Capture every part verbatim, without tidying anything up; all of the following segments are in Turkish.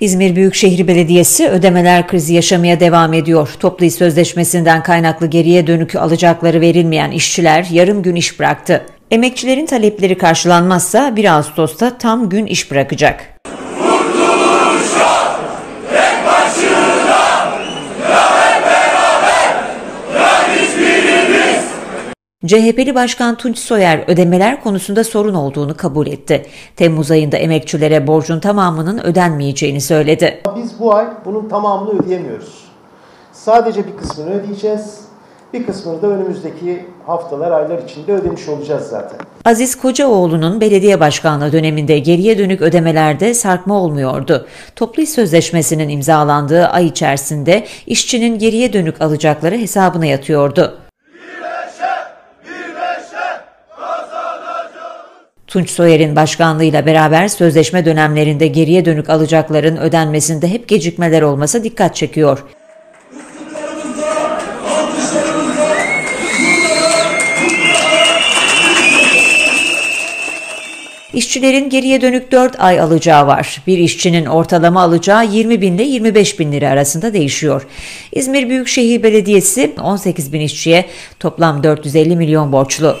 İzmir Büyükşehir Belediyesi ödemeler krizi yaşamaya devam ediyor. Toplu iş sözleşmesinden kaynaklı geriye dönük alacakları verilmeyen işçiler yarım gün iş bıraktı. Emekçilerin talepleri karşılanmazsa bir Ağustos'ta tam gün iş bırakacak. C H P'li Başkan Tunç Soyer ödemeler konusunda sorun olduğunu kabul etti. Temmuz ayında emekçilere borcun tamamının ödenmeyeceğini söyledi. Biz bu ay bunun tamamını ödeyemiyoruz. Sadece bir kısmını ödeyeceğiz. Bir kısmını da önümüzdeki haftalar, aylar içinde ödemiş olacağız zaten. Aziz Kocaoğlu'nun belediye başkanlığı döneminde geriye dönük ödemelerde sarkma olmuyordu. Toplu iş sözleşmesinin imzalandığı ay içerisinde işçinin geriye dönük alacakları hesabına yatıyordu. Tunç Soyer'in başkanlığıyla beraber sözleşme dönemlerinde geriye dönük alacakların ödenmesinde hep gecikmeler olması dikkat çekiyor. İşçilerin geriye dönük dört ay alacağı var. Bir işçinin ortalama alacağı yirmi bin ile yirmi beş bin lira arasında değişiyor. İzmir Büyükşehir Belediyesi on sekiz bin işçiye toplam dört yüz elli milyon borçlu.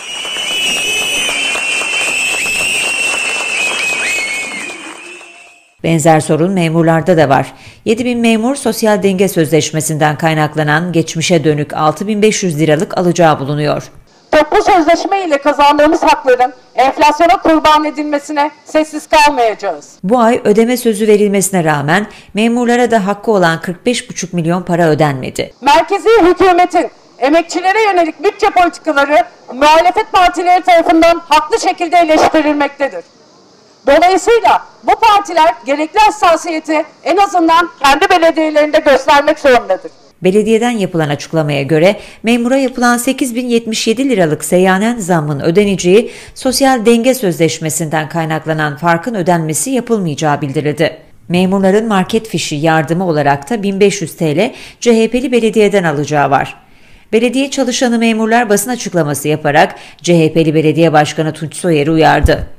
Benzer sorun memurlarda da var. yedi bin memur sosyal denge sözleşmesinden kaynaklanan geçmişe dönük altı bin beş yüz liralık alacağı bulunuyor. Toplu sözleşme ile kazandığımız hakların enflasyona kurban edilmesine sessiz kalmayacağız. Bu ay ödeme sözü verilmesine rağmen memurlara da hakkı olan kırk beş buçuk milyon para ödenmedi. Merkezi hükümetin emekçilere yönelik bütçe politikaları muhalefet partileri tarafından haklı şekilde eleştirilmektedir. Dolayısıyla bu partiler gerekli hassasiyeti en azından kendi belediyelerinde göstermek zorundadır. Belediyeden yapılan açıklamaya göre memura yapılan sekiz bin yetmiş yedi liralık seyyanen zammın ödeneceği, sosyal denge sözleşmesinden kaynaklanan farkın ödenmesi yapılmayacağı bildirildi. Memurların market fişi yardımı olarak da bin beş yüz TL C H P'li belediyeden alacağı var. Belediye çalışanı memurlar basın açıklaması yaparak C H P'li Belediye Başkanı Tunç Soyer'i uyardı.